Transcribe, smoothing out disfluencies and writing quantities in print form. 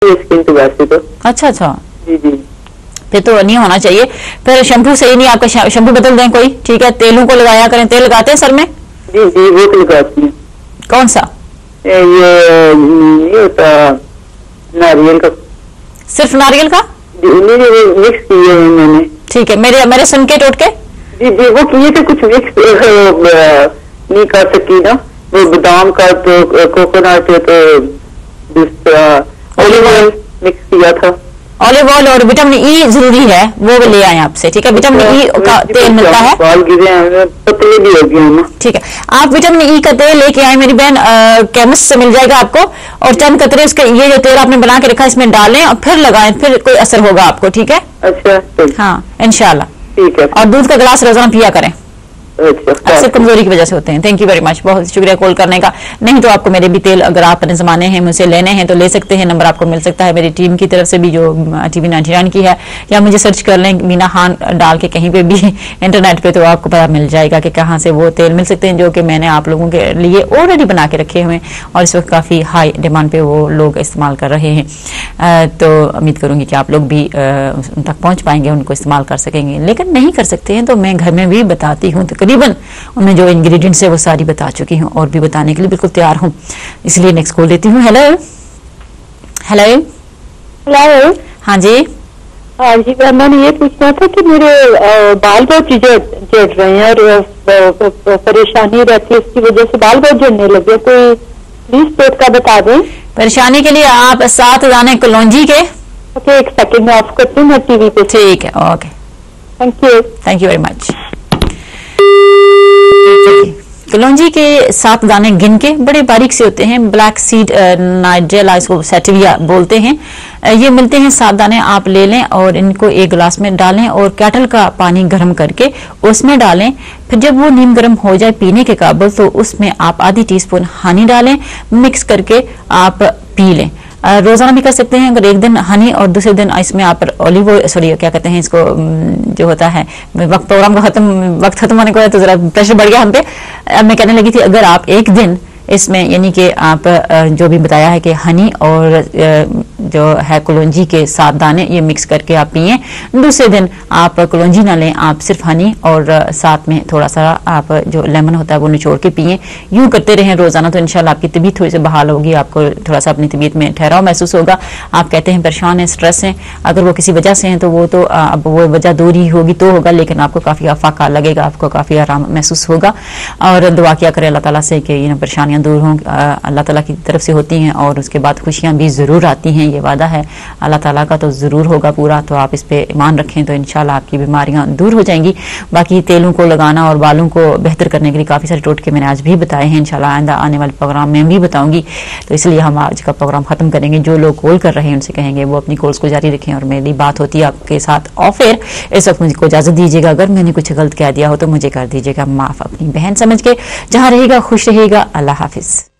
Skin तो वैसे तो। अच्छा अच्छा, जी जी। फिर तो नहीं होना चाहिए। फिर शैम्पू सही नहीं आपका, शैम्पू बदल दें कोई, ठीक है। तेलों को लगाया करें, तेल लगाते हैं सर में? जी जी वो तो लगाती हूँ। कौन सा? ये होता नारियल का। सिर्फ नारियल का? मिक्स किए हैं मैंने। ठीक है, मेरे मेरे सुन के टोटके? जी जी वो किए थे कुछ मिक्स नहीं कर सकी ना, वो बादाम का तो कोकोनट तो दूसरा ऑलिव ऑयल मिक्स किया था। ऑलिव ऑयल और विटामिन ई जरूरी है, वो ले आए आपसे, ठीक है। विटामिन ई का तेल मिलता है, बाल गिरे हैं, पतले भी हो गए हैं ना, ठीक है। आप विटामिन ई का तेल लेके आए मेरी बहन, केमिस्ट से मिल जाएगा आपको। और चंद कतरे उसके, ये जो तेल आपने बना के रखा है इसमें डालें और फिर लगाएं, फिर कोई असर होगा आपको, ठीक है। अच्छा हाँ इंशाल्लाह, ठीक है। और दूध का गिलास रोजाना पिया करें, अक्सर कमजोरी की वजह से होते हैं। थैंक यू वेरी मच, बहुत शुक्रिया कॉल करने का। नहीं तो आपको मेरे भी तेल अगर आप जमाने हैं मुझसे लेने हैं तो ले सकते हैं, नंबर आपको मिल सकता है मेरी टीम की तरफ से भी जो टीवी 99 की है, या मुझे सर्च कर लें मीना खान डाल के कहीं पे भी इंटरनेट पे, तो आपको पता मिल जाएगा कि कहाँ से वो तेल मिल सकते हैं, जो कि मैंने आप लोगों के लिए ऑलरेडी बना के रखे हुए हैं और इस वक्त काफ़ी हाई डिमांड पे वो लोग इस्तेमाल कर रहे हैं। तो उम्मीद करूँगी कि आप लोग भी उन तक पहुँच पाएंगे, उनको इस्तेमाल कर सकेंगे। लेकिन नहीं कर सकते हैं तो मैं घर में भी बताती हूँ, तकरीबन उनमें जो इंग्रेडिएंट्स है वो सारी बता चुकी हूँ और भी बताने के लिए बिल्कुल तैयार हूँ। इसलिए नेक्स्ट कॉल देती हूँ। Hello hello hello. हाँ जी। हाँ जी, मैंने ये पूछना था कि मेरे बाल बहुत झड़ रहे हैं और परेशानी रहती है, इसकी वजह से बाल बहुत झड़ने लगे, तो प्लीज पेट का बता दें। परेशानी के लिए आप 7 दाने कलौंजी के। ओके, एक सेकंड में ऑफ करती हूँ मैं टीवी पे। ठीक है, okay, thank you very much. कलौंजी के 7 दाने गिन के, बड़े बारीक से होते हैं, ब्लैक सीड नाइजेला, इसको सेटिविया बोलते हैं। ये मिलते हैं 7 दाने, आप ले लें और इनको एक गिलास में डालें और केटल का पानी गर्म करके उसमें डालें। फिर जब वो नीम गर्म हो जाए पीने के काबिल, तो उसमें आप आधी टीस्पून हनी डालें, मिक्स करके आप पी लें। रोजाना भी कर सकते हैं, अगर एक दिन हनी और दूसरे दिन इसमें आप ऑलिव ऑयल, सॉरी क्या कहते हैं इसको, जो होता है वक्त प्रोग्राम का वक्त खत्म होने को है तो जरा प्रेशर बढ़ गया हम पे। मैं कहने लगी थी अगर आप एक दिन इसमें, यानी कि आप जो भी बताया है कि हनी और जो है कलौंजी के 7 दाने, ये मिक्स करके आप पिए। दूसरे दिन आप कलौंजी ना लें, आप सिर्फ हनी और साथ में थोड़ा सा आप जो लेमन होता है वो निचोड़ के पिए। यूं करते रहें रोजाना, तो इंशाल्लाह आपकी तबीयत थोड़ी सी बहाल होगी, आपको थोड़ा सा अपनी तबीयत में ठहराव महसूस होगा। आप कहते हैं परेशान हैं, स्ट्रेस हैं, अगर वो किसी वजह से हैं तो वो तो अब वो वजह दूर ही होगी तो होगा, लेकिन आपको काफी अफाका लगेगा, आपको काफी आराम महसूस होगा। और दुआ किया करें अल्लाह ताला से कि ये परेशानियां दूर हों, अल्लाह ताला की तरफ से होती हैं और उसके बाद खुशियां भी ज़रूर आती हैं, ये वादा है अल्लाह ताला का, तो ज़रूर होगा पूरा। तो आप इस पे ईमान रखें तो इंशाल्लाह आपकी बीमारियां दूर हो जाएंगी। बाकी तेलों को लगाना और बालों को बेहतर करने के लिए काफ़ी सारे टोटके मैंने आज भी बताए हैं, इंशाल्लाह आइंदा आने वाले प्रोग्राम में भी बताऊंगी। तो इसलिए हम आज का प्रोग्राम ख़त्म करेंगे। जो लोग कॉल कर रहे हैं उनसे कहेंगे वो अपनी कॉल्स को जारी रखें, और मेरी बात होती है आपके साथ ऑफ एयर। इस वक्त मुझको इजाज़त दीजिएगा, अगर मैंने कुछ गलत कह दिया हो तो मुझे कर दीजिएगा माफ़, अपनी बहन समझ के। जहाँ रहेगा खुश रहेगा। अल्लाह हाफिज़।